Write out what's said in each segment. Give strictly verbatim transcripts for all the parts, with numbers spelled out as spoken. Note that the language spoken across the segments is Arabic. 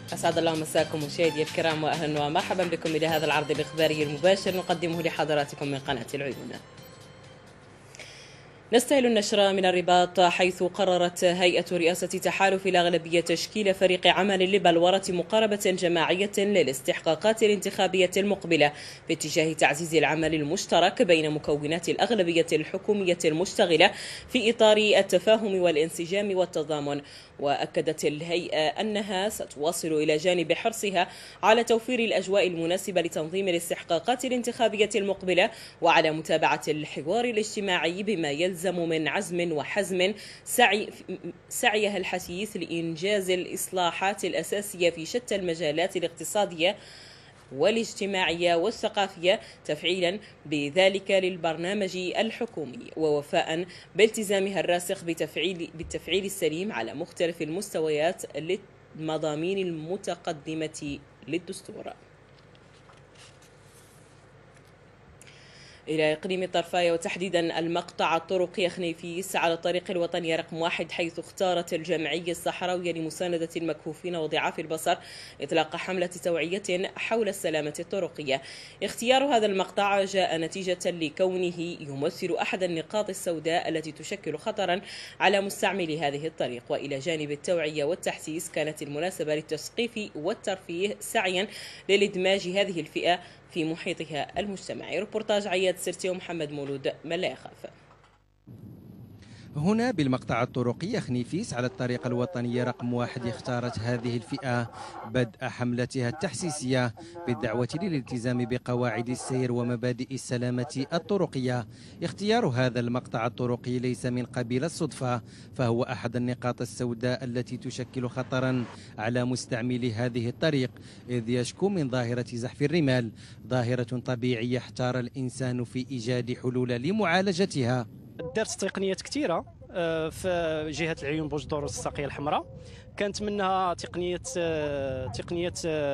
أسعد الله مساكم مشاهدي الكرام، وأهلا ومرحبا بكم إلى هذا العرض الإخباري المباشر نقدمه لحضراتكم من قناة العيون. نستهل النشرة من الرباط، حيث قررت هيئة رئاسة تحالف الأغلبية تشكيل فريق عمل لبلورة مقاربة جماعية للاستحقاقات الانتخابية المقبلة باتجاه تعزيز العمل المشترك بين مكونات الأغلبية الحكومية المشتغلة في إطار التفاهم والانسجام والتضامن. وأكدت الهيئة أنها ستواصل إلى جانب حرصها على توفير الأجواء المناسبة لتنظيم الاستحقاقات الانتخابية المقبلة وعلى متابعة الحوار الاجتماعي بما يلزم من عزم وحزم سعي سعيها الحثيث لإنجاز الإصلاحات الأساسية في شتى المجالات الاقتصادية والاجتماعية والثقافية، تفعيلا بذلك للبرنامج الحكومي ووفاء بالتزامها الراسخ بتفعيل بالتفعيل السليم على مختلف المستويات للمضامين المتقدمة للدستور. إلى إقليم الطرفاية وتحديدا المقطع الطرقي خنيفيس على الطريق الوطني رقم واحد، حيث اختارت الجمعية الصحراوية لمساندة المكفوفين وضعاف البصر إطلاق حملة توعية حول السلامة الطرقية. اختيار هذا المقطع جاء نتيجة لكونه يمثل أحد النقاط السوداء التي تشكل خطرا على مستعملي هذه الطريق. وإلى جانب التوعية والتحسيس، كانت المناسبة للتثقيف والترفيه سعيا للإدماج هذه الفئة في محيطها المجتمعي. ريبورتاج عياد سرتي ومحمد مولود من لا يخاف. هنا بالمقطع الطرقي خنيفيس على الطريق الوطني رقم واحد، اختارت هذه الفئة بدء حملتها التحسيسية بالدعوة للالتزام بقواعد السير ومبادئ السلامة الطرقية. اختيار هذا المقطع الطرقي ليس من قبيل الصدفة، فهو أحد النقاط السوداء التي تشكل خطرا على مستعملي هذه الطريق، إذ يشكو من ظاهرة زحف الرمال، ظاهرة طبيعية احتار الإنسان في إيجاد حلول لمعالجتها. دارت تقنيات كثيره في جهه العيون بوجدور والساقيه الحمراء. كانت منها تقنيه تقنيه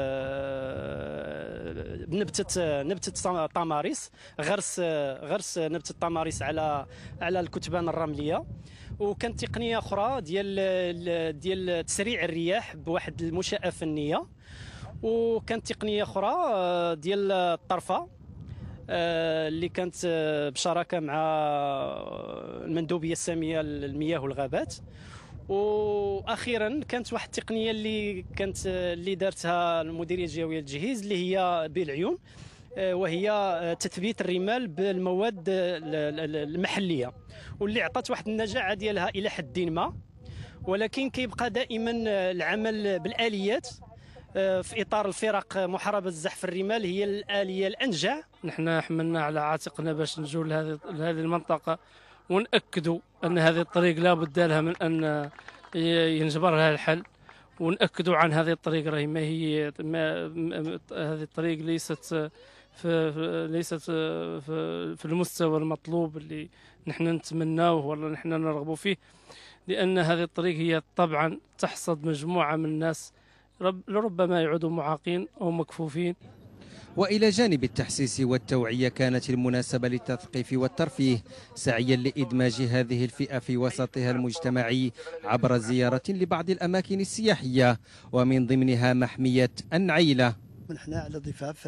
نبته نبته طماريس، غرس غرس نبته الطماريس على على الكتبان الرمليه. وكانت تقنيه اخرى ديال ديال تسريع الرياح بواحد المنشاه فنيه. وكانت تقنيه اخرى ديال الطرفه اللي كانت بشراكه مع المندوبيه الساميه للمياه والغابات. واخيرا كانت واحد التقنيه اللي كانت اللي دارتها المديريه الجويه للتجهيز اللي هي بالعيون، وهي تثبيت الرمال بالمواد المحليه، واللي عطات واحد النجاعه ديالها الى حد ما. ولكن كيبقى دائما العمل بالاليات في اطار الفرق محاربه زحف الرمال هي الاليه الانجع. نحن حملنا على عاتقنا باش نجوا لهذه لهذه المنطقه ونأكدوا ان هذه الطريق لا بد لها من ان ينجبر لها الحل، ونأكدوا عن هذه الطريق راهي ما هي ما هذه الطريق ليست في ليست في, في المستوى المطلوب اللي نحن نتمناه ولا نحن نرغب فيه، لان هذه الطريق هي طبعا تحصد مجموعه من الناس لربما يعودوا معاقين أو مكفوفين. وإلى جانب التحسيس والتوعية، كانت المناسبة للتثقيف والترفيه سعيا لإدماج هذه الفئة في وسطها المجتمعي عبر زيارة لبعض الأماكن السياحية، ومن ضمنها محمية النعيلة. نحن على ضفاف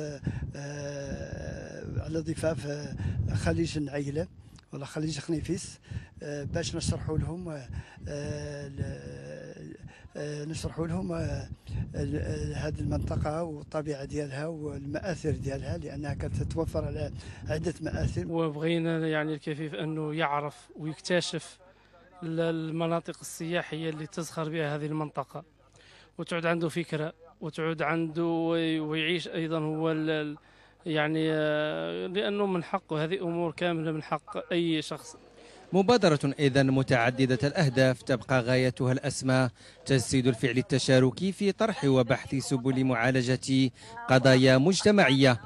على ضفاف خليج النعيلة ولا خليج خنيفيس، باش نشرحوا لهم نشرحوا لهم هذه المنطقة والطبيعة ديالها والمآثر ديالها، لأنها كانت تتوفر على عدة مآثر. وبغينا يعني الكفيف أنه يعرف ويكتشف المناطق السياحية اللي تزخر بها هذه المنطقة، وتعود عنده فكرة وتعود عنده ويعيش أيضا هو يعني لأنه من حقه، هذه أمور كاملة من حق أي شخص. مبادرة إذن متعددة الأهداف تبقى غايتها الأسمى تجسيد الفعل التشاركي في طرح وبحث سبل معالجة قضايا مجتمعية.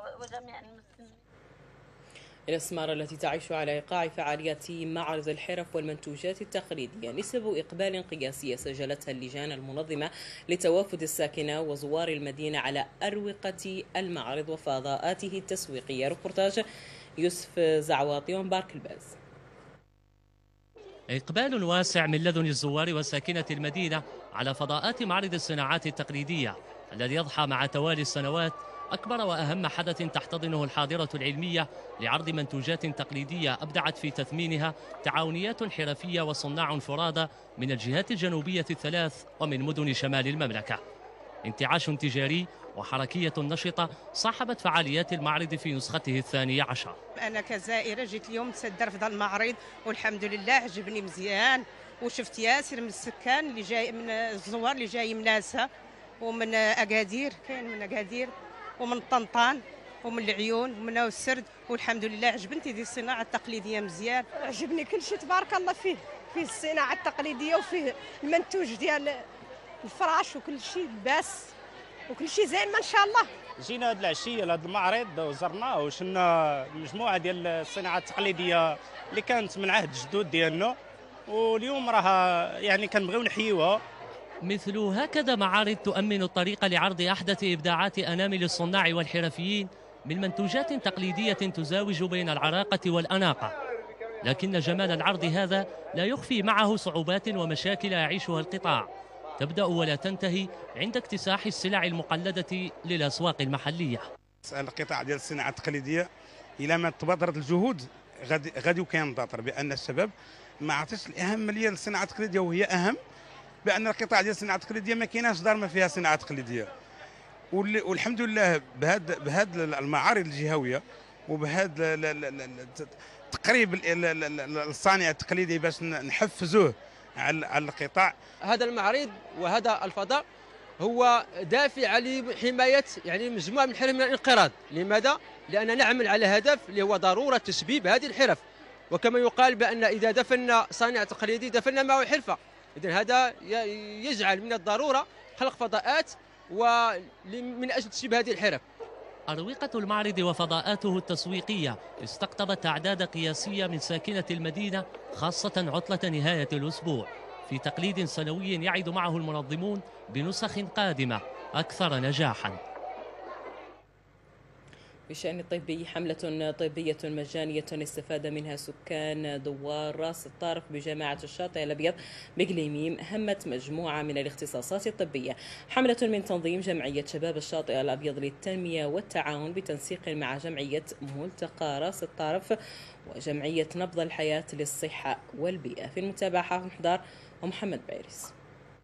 الأسمار التي تعيش على إيقاع فعاليات معرض الحرف والمنتوجات التقليدية نسب إقبال قياسية سجلتها اللجان المنظمة لتوافد الساكنة وزوار المدينة على أروقة المعرض وفضاءاته التسويقية. ريبورتاج يوسف زعواطي ومبارك الباز. إقبال واسع من لدن الزوار وساكنة المدينة على فضاءات معرض الصناعات التقليدية الذي يضحى مع توالي السنوات أكبر وأهم حدث تحتضنه الحاضرة العلمية لعرض منتوجات تقليدية أبدعت في تثمينها تعاونيات حرفية وصناع فرادى من الجهات الجنوبية الثلاث ومن مدن شمال المملكة. انتعاش تجاري وحركية نشطة صاحبت فعاليات المعرض في نسخته الثانية عشر. أنا كزائرة جيت اليوم تصدر في ذا المعرض والحمد لله عجبني مزيان، وشفت ياسر من السكان اللي جاي من الزوار اللي جاي من ناسا ومن أكادير، كاين من أكادير ومن طنطان ومن العيون ومن السرد، والحمد لله عجبتني دي الصناعة التقليدية مزيان. عجبني كل شيء تبارك الله فيه، فيه الصناعة التقليدية وفيه المنتوج ديال الفراش وكل شيء لباس وكل شيء زين ما شاء الله. جينا هذه العشيه لهذا المعرض وزرناه وشفنا مجموعه ديال الصناعات التقليديه اللي كانت من عهد الجدود ديالنا، واليوم راها يعني كنبغيو نحيوها. مثل هكذا معارض تؤمن الطريق لعرض أحدث إبداعات أنامل الصناع والحرفيين من منتوجات تقليدية تزاوج بين العراقة والأناقة، لكن جمال العرض هذا لا يخفي معه صعوبات ومشاكل يعيشها القطاع، تبدأ ولا تنتهي عند اكتساح السلع المقلدة للأسواق المحلية. القطاع ديال الصناعة التقليدية إلى ما تبادرت الجهود غادي غادي وكينضطر بأن الشباب ما عطيش الأهمية للصناعة التقليدية، وهي أهم، بأن القطاع ديال الصناعة التقليدية ما كايناش دار ما فيها صناعة تقليدية. والحمد لله بهذا بهذا المعارض الجهوية وبهذا تقريب الصانع التقليدي باش نحفزوه على القطاع. هذا المعرض وهذا الفضاء هو دافع لحماية يعني مجموعة من الحرف من الانقراض. لماذا؟ لأننا نعمل على هدف اللي هو ضرورة تشبيب هذه الحرف، وكما يقال بأن إذا دفنا صانع تقليدي دفنا معه حرفة. إذن هذا يجعل من الضرورة خلق فضاءات ومن أجل تشبيب هذه الحرف. أروقة المعرض وفضاءاته التسويقية استقطبت أعداد قياسية من ساكنة المدينة، خاصة عطلة نهاية الأسبوع، في تقليد سنوي يعد معه المنظمون بنسخ قادمة أكثر نجاحاً. بشأن الطبي، حملة طبية مجانية استفاد منها سكان دوار راس الطارق بجامعة الشاطئ الأبيض بقليميم همت مجموعة من الاختصاصات الطبية. حملة من تنظيم جمعية شباب الشاطئ الأبيض للتنمية والتعاون بتنسيق مع جمعية ملتقى راس الطارف وجمعية نبض الحياة للصحة والبيئة. في المتابعة حافظ محضار ومحمد بيرس.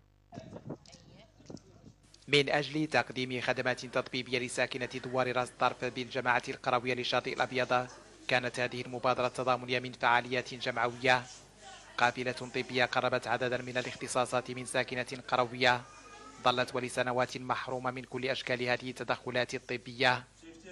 من أجل تقديم خدمات تطبيبية لساكنة دوار راس الطرف بالجماعة القروية للشاطئ الأبيض، كانت هذه المبادرة تضامنية من فعاليات جمعوية. قافلة طبية قربت عددا من الاختصاصات من ساكنة قروية ظلت ولسنوات محرومة من كل أشكال هذه التدخلات الطبية.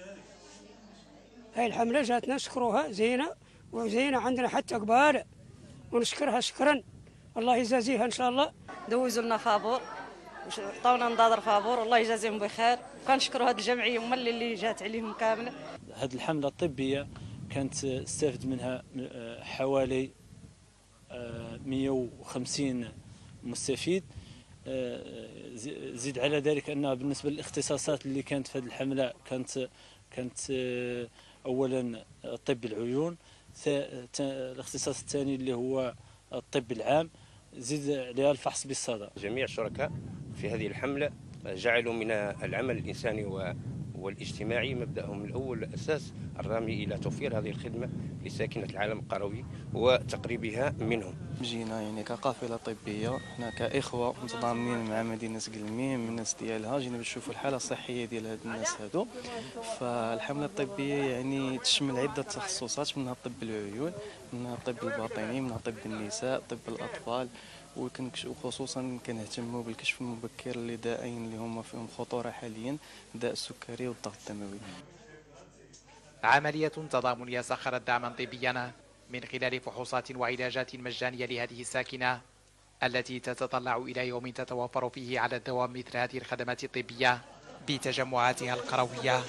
هاي الحملة جاتنا نشكروها زينة وزينة عندنا حتى كبار، ونشكرها شكرا الله يجازيها إن شاء الله. دوزوا لنا فابور عطاونا نضادر فابور، الله يجازيهم بخير، كنشكروا هذه الجمعيه هما اللي جات عليهم كامله. هذه الحمله الطبيه كانت استفد منها حوالي مئة وخمسين مستفيد. زيد على ذلك ان بالنسبه للاختصاصات اللي كانت في هذه الحمله كانت كانت اولا طب العيون، الاختصاص الثاني اللي هو الطب العام، زيد عليها الفحص بالصدى. جميع الشركاء في هذه الحملة جعلوا من العمل الإنساني والاجتماعي مبدأهم الأول الأساس الرامي إلى توفير هذه الخدمة لساكنة العالم القروي وتقريبها منهم. جينا يعني كقافلة طبية، احنا كإخوة متضامنين مع مدينة قلميم من الناس ديالها، جينا باش نشوفوا الحالة الصحية ديال هاد الناس هادو. فالحملة الطبية يعني تشمل عدة تخصصات، منها طب العيون، منها الطب الباطني، منها طب النساء، طب الأطفال، وخصوصا كنهتموا بالكشف المبكر لدائين اللي هما فيهم خطوره حاليا، داء السكري والضغط الدموي. عملية تضامنية سخرت دعما طبيا من خلال فحوصات وعلاجات مجانية لهذه الساكنة التي تتطلع إلى يوم تتوفر فيه على الدوام مثل هذه الخدمات الطبية بتجمعاتها القروية.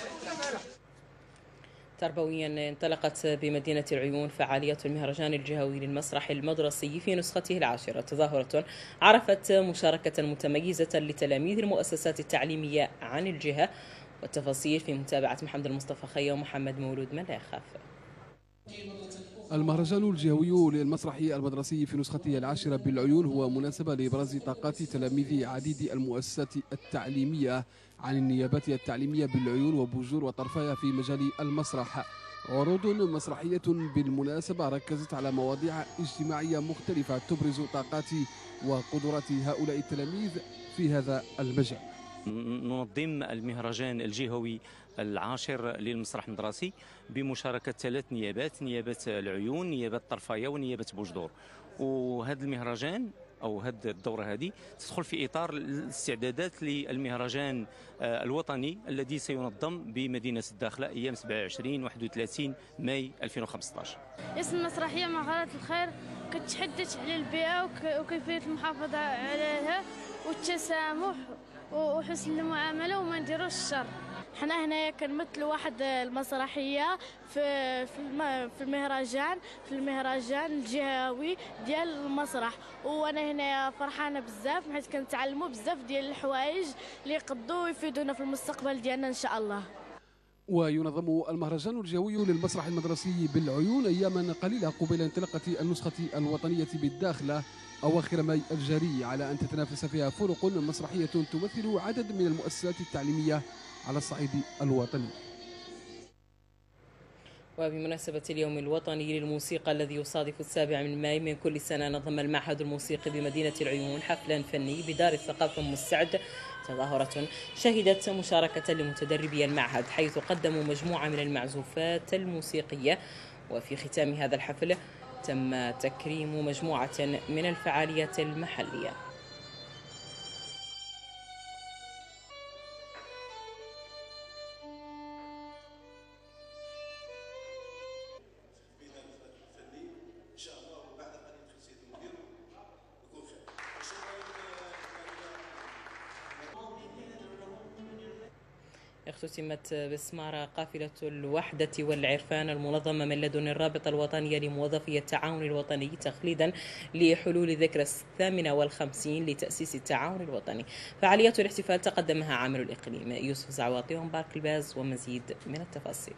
تربويا، انطلقت بمدينة العيون فعاليات المهرجان الجهوي للمسرح المدرسي في نسخته العاشرة، تظاهرة عرفت مشاركة متميزة لتلاميذ المؤسسات التعليمية عن الجهة. والتفاصيل في متابعة محمد المصطفى خيا ومحمد مولود ملاخاف. المهرجان الجهوي للمسرح المدرسي في نسخته العاشرة بالعيون هو مناسبة لإبراز طاقات تلاميذ عديد المؤسسات التعليمية عن النيابات التعليمية بالعيون وبجور وطرفايا في مجال المسرح. عروض مسرحية بالمناسبة ركزت على مواضيع اجتماعية مختلفة تبرز طاقات وقدرات هؤلاء التلاميذ في هذا المجال. ننظم المهرجان الجهوي العاشر للمسرح المدرسي بمشاركة ثلاث نيابات، نيابة العيون، نيابة طرفايا، ونيابة بوجدور. وهذا المهرجان أو هذه الدورة هذه تدخل في إطار الاستعدادات للمهرجان الوطني الذي سينظم بمدينة الداخلة أيام سبعة وعشرين واحد وثلاثين ماي ألفين وخمسة عشر. اسم المسرحية مهارات الخير كتحدث على البيئة وكيفية المحافظة عليها والتسامح وحسن المعاملة وما نديروش الشر. حنا هنايا كنمثلوا واحد المسرحيه في في المهرجان في المهرجان الجهوي ديال المسرح، وانا هنايا فرحانه بزاف حيت كنتعلموا بزاف ديال الحوايج اللي يقدروا يفيدونا في المستقبل ديالنا ان شاء الله. وينظم المهرجان الجهوي للمسرح المدرسي بالعيون أياما قليلة قبيل انطلاقة النسخة الوطنية بالداخلة أواخر ماي الجاري، على أن تتنافس فيها فرق مسرحية تمثل عدد من المؤسسات التعليمية على الصعيد الوطني. وبمناسبة اليوم الوطني للموسيقى الذي يصادف السابع من ماي من كل سنة، نظم المعهد الموسيقي بمدينة العيون حفلا فني بدار الثقافة مستعد، تظاهرة شهدت مشاركة لمتدربي المعهد حيث قدموا مجموعة من المعزوفات الموسيقية. وفي ختام هذا الحفل تم تكريم مجموعة من الفعاليات المحلية. اختتمت بسمارة قافلة الوحدة والعرفان المنظمة من لدن الرابطة الوطنية لموظفي التعاون الوطني تخليدا لحلول ذكرى الثامنة والخمسين لتأسيس التعاون الوطني. فعاليات الاحتفال تقدمها عامل الإقليم يوسف زعواطي ومبارك الباز ومزيد من التفاصيل.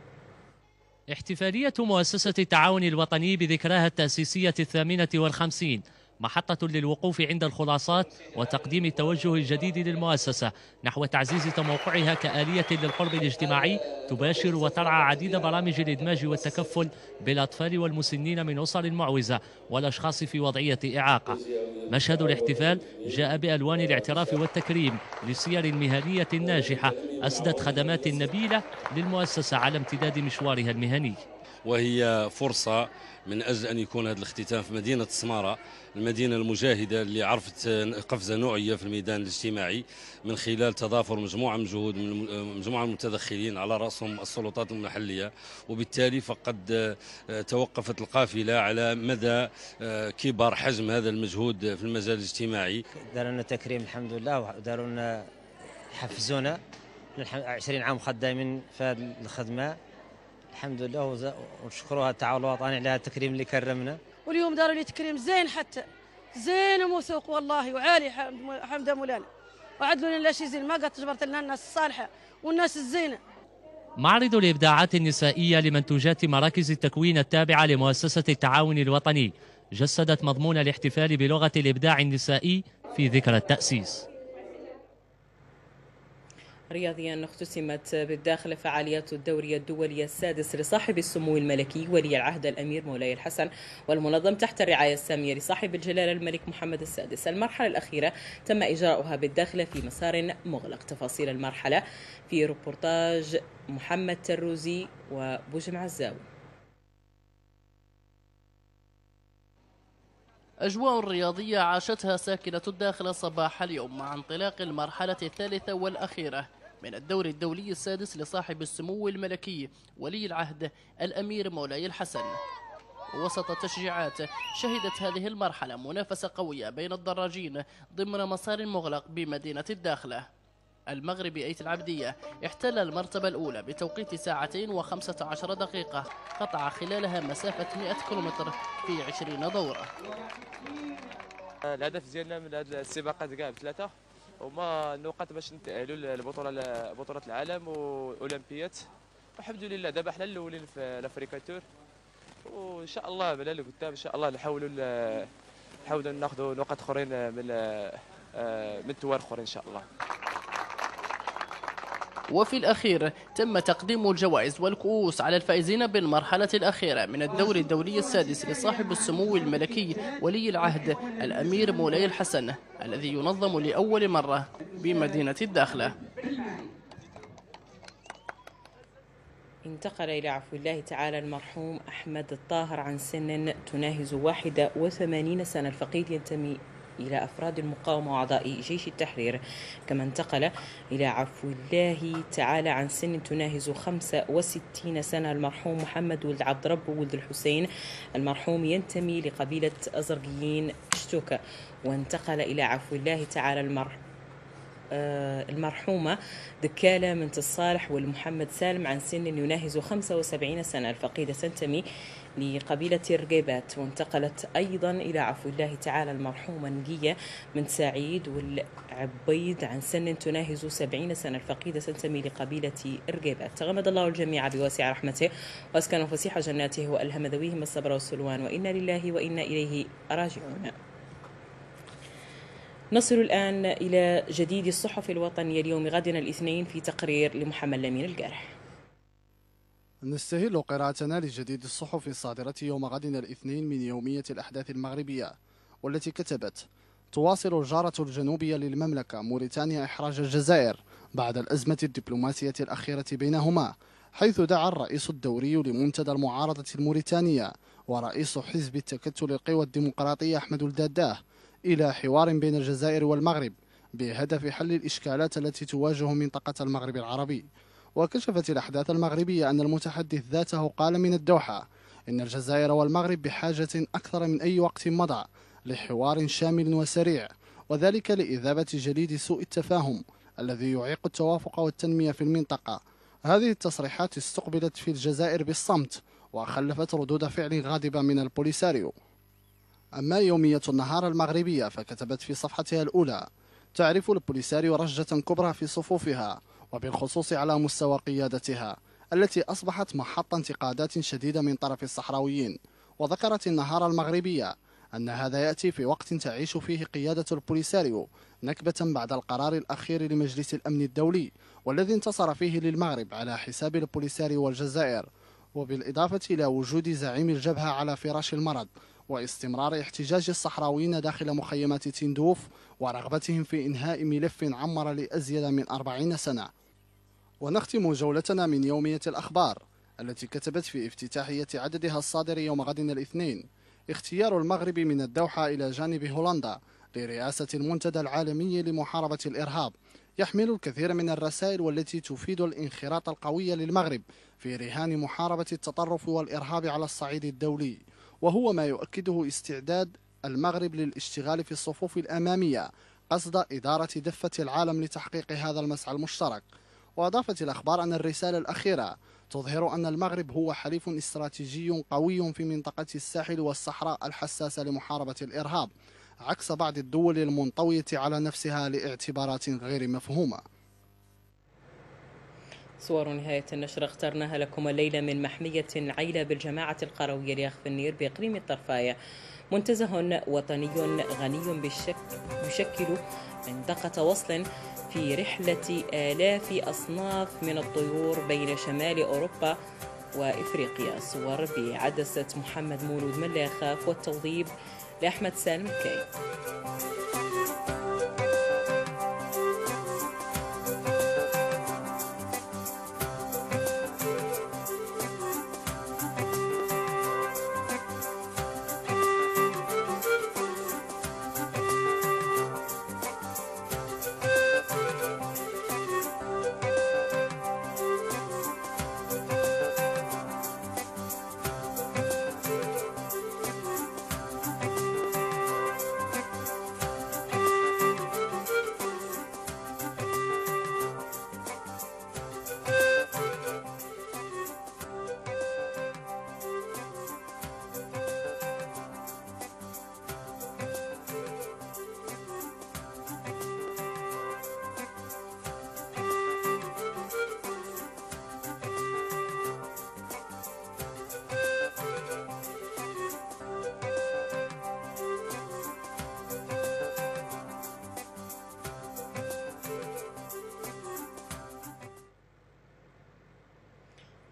احتفالية مؤسسة التعاون الوطني بذكراها التأسيسية الثامنة والخمسين محطة للوقوف عند الخلاصات وتقديم التوجه الجديد للمؤسسة نحو تعزيز تموقعها كآلية للقرب الاجتماعي تباشر وترعى عديد برامج الإدماج والتكفل بالأطفال والمسنين من أسر معوزة والأشخاص في وضعية إعاقة. مشهد الاحتفال جاء بألوان الاعتراف والتكريم للسير المهنية الناجحة أسدت خدمات نبيلة للمؤسسة على امتداد مشوارها المهني. وهي فرصة من أجل أن يكون هذا الاختتام في مدينة السمارة، المدينة المجاهدة اللي عرفت قفزة نوعية في الميدان الاجتماعي من خلال تضافر مجموعة من جهود من مجموعة من المتدخلين على رأسهم السلطات المحلية، وبالتالي فقد توقفت القافلة على مدى كبر حجم هذا المجهود في المجال الاجتماعي. داروا لنا تكريم الحمد لله، وداروا لنا حفزونا عشرين عام خدامين في هذه الخدمة الحمد لله، ونشكروا التعاون الوطني على هذا التكريم اللي كرمنا. واليوم داروا لي تكريم زين حتى زين وموثوق والله وعالي حمد مولانا، وعدلوا لنا شي زين ما قد تجبرت لنا الناس الصالحه والناس الزينه. معرض الإبداعات النسائية لمنتوجات مراكز التكوين التابعة لمؤسسة التعاون الوطني جسدت مضمون الاحتفال بلغة الإبداع النسائي في ذكرى التأسيس. رياضيا اختتمت بالداخل فعاليات الدوري الدولي السادس لصاحب السمو الملكي ولي العهد الأمير مولاي الحسن، والمنظم تحت الرعاية السامية لصاحب الجلالة الملك محمد السادس. المرحلة الأخيرة تم إجراؤها بالداخل في مسار مغلق. تفاصيل المرحلة في ريبورتاج محمد تروزي وبوجم عزاوي. أجواء رياضية عاشتها ساكنة الداخل صباح اليوم مع انطلاق المرحلة الثالثة والأخيرة من الدوري الدولي السادس لصاحب السمو الملكي ولي العهد الأمير مولاي الحسن. وسط تشجيعات شهدت هذه المرحلة منافسة قوية بين الدراجين ضمن مسار مغلق بمدينة الداخلة. المغربي أيت العبدية احتل المرتبة الأولى بتوقيت ساعتين وخمسة عشر دقيقة، قطع خلالها مسافة مئة كيلومتر في عشرين دورة. الهدف ديالنا من هذه السباقات كاع بثلاثة، هما النقاط باش نتأهلوا لبطولة بطولة العالم والأولمبيات. والحمد لله دابا حنا الأولين في الأفريكا تور، وان شاء الله بلا لقدام ان شاء الله نحاولوا نحاولوا ناخذوا نقاط اخرين من من توار اخرين ان شاء الله. وفي الأخير تم تقديم الجوائز والكؤوس على الفائزين بالمرحلة الأخيرة من الدور الدولي السادس لصاحب السمو الملكي ولي العهد الأمير مولاي الحسن، الذي ينظم لأول مرة بمدينة الداخلة. انتقل إلى عفو الله تعالى المرحوم أحمد الطاهر عن سن تناهز واحد وثمانين سنة. الفقيد ينتمي إلى أفراد المقاومة وأعضاء جيش التحرير. كما انتقل إلى عفو الله تعالى عن سن تناهز خمسة وستين سنة المرحوم محمد ولد عبد رب ولد الحسين. المرحوم ينتمي لقبيلة أزرقيين شتوكا. وانتقل إلى عفو الله تعالى المرحوم المرحومة دكالة بنت الصالح والمحمد سالم عن سن يناهز خمسة وسبعين سنة. الفقيدة تنتمي لقبيلة الرقيبات. وانتقلت أيضا إلى عفو الله تعالى المرحومة نقية بنت سعيد والعبيد عن سن تناهز سبعين سنة. الفقيدة تنتمي لقبيلة الرقيبات. تغمد الله الجميع بواسع رحمته وأسكن فسيح جناته وألهم ذويهم الصبر والسلوان وإنا لله وإنا إليه راجعون. نصل الآن إلى جديد الصحف الوطنية اليوم غدنا الاثنين في تقرير لمحمد لمين الجارح. نستهل قراءتنا لجديد الصحف الصادرة يوم غدنا الاثنين من يومية الأحداث المغربية، والتي كتبت: تواصل الجارة الجنوبية للمملكة موريتانيا إحراج الجزائر بعد الأزمة الدبلوماسية الأخيرة بينهما، حيث دعا الرئيس الدوري لمنتدى المعارضة الموريتانية ورئيس حزب التكتل القوى الديمقراطية أحمد الداداه إلى حوار بين الجزائر والمغرب بهدف حل الإشكالات التي تواجه منطقة المغرب العربي. وكشفت الأحداث المغربية أن المتحدث ذاته قال من الدوحة إن الجزائر والمغرب بحاجة أكثر من أي وقت مضى لحوار شامل وسريع، وذلك لإذابة جليد سوء التفاهم الذي يعيق التوافق والتنمية في المنطقة. هذه التصريحات استقبلت في الجزائر بالصمت وخلفت ردود فعل غاضبة من البوليساريو. أما يومية النهار المغربية فكتبت في صفحتها الأولى: تعرف البوليساريو رجة كبرى في صفوفها وبالخصوص على مستوى قيادتها التي أصبحت محط انتقادات شديدة من طرف الصحراويين. وذكرت النهار المغربية أن هذا يأتي في وقت تعيش فيه قيادة البوليساريو نكبة بعد القرار الأخير لمجلس الأمن الدولي والذي انتصر فيه للمغرب على حساب البوليساريو والجزائر، وبالإضافة إلى وجود زعيم الجبهة على فراش المرض واستمرار احتجاج الصحراويين داخل مخيمات تندوف ورغبتهم في إنهاء ملف عمر لأزيد من أربعين سنة. ونختم جولتنا من يومية الأخبار التي كتبت في افتتاحية عددها الصادر يوم غد الاثنين: اختيار المغرب من الدوحة إلى جانب هولندا لرئاسة المنتدى العالمي لمحاربة الإرهاب، يحمل الكثير من الرسائل والتي تفيد الانخراط القوي للمغرب في رهان محاربة التطرف والإرهاب على الصعيد الدولي، وهو ما يؤكده استعداد المغرب للاشتغال في الصفوف الأمامية قصد إدارة دفة العالم لتحقيق هذا المسعى المشترك. وأضافت الأخبار أن الرسالة الأخيرة تظهر أن المغرب هو حليف استراتيجي قوي في منطقة الساحل والصحراء الحساسة لمحاربة الإرهاب، عكس بعض الدول المنطوية على نفسها لاعتبارات غير مفهومة. صور نهاية النشر اخترناها لكم الليلة من محمية عيلة بالجماعة القروية لأخف النير بإقليم الطرفاية. منتزه وطني غني بالشك يشكل منطقة وصل في رحلة آلاف أصناف من الطيور بين شمال أوروبا وإفريقيا. صور بعدسة محمد مولود من لا يخاف والتوضيب لأحمد سالم الكاي.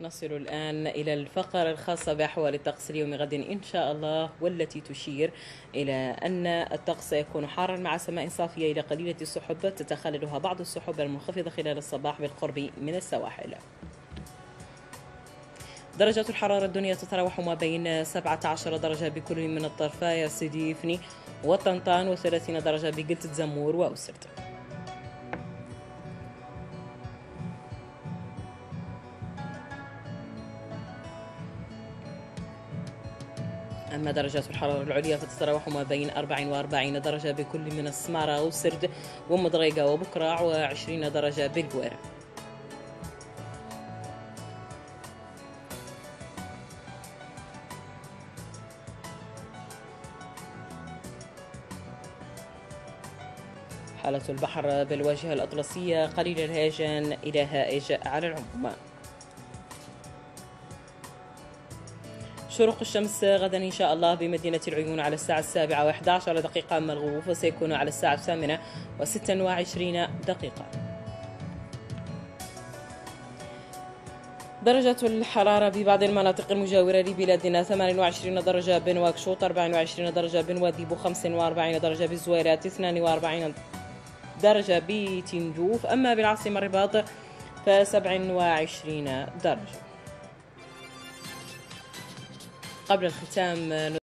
نصل الآن إلى الفقرة الخاصة بأحوال الطقس اليوم غد إن شاء الله، والتي تشير إلى أن الطقس يكون حارا مع سماء صافية إلى قليلة السحب تتخللها بعض السحب المنخفضة خلال الصباح بالقرب من السواحل. درجات الحرارة الدنيا تتراوح ما بين سبعة عشر درجة بكل من الطرفاية سيدي إفني وطنطان، وثلاثين درجة بقلة زمور وأوسرد. أما درجات الحرارة العليا فتتراوح ما بين أربع وأربعين درجة بكل من السمارة وسرد ومضريقة وبكراع، وعشرين درجة بالقويرة. حالة البحر بالواجهة الأطلسية قليل الهيجان إلى هائج على العموم. شروق الشمس غدا إن شاء الله بمدينة العيون على الساعة السابعة وإحدى عشر دقيقة، أما الغروب فسيكون على الساعة الثامنة وستة وعشرين دقيقة. درجة الحرارة ببعض المناطق المجاورة لبلادنا ثمانية وعشرين درجة بنواكشوط، أربعة وعشرين درجة بنواديبو، خمسة وأربعين درجة بالزويرات، اثنين وأربعين درجة بتندوف، أما بالعاصمة الرباط فسبعة وعشرين درجة. قبل الختام